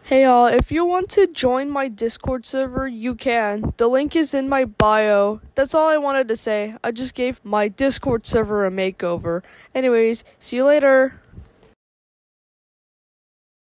Hey y'all, if you want to join my Discord server, you can. The link is in my bio. That's all I wanted to say. I just gave my Discord server a makeover. Anyways, see you later.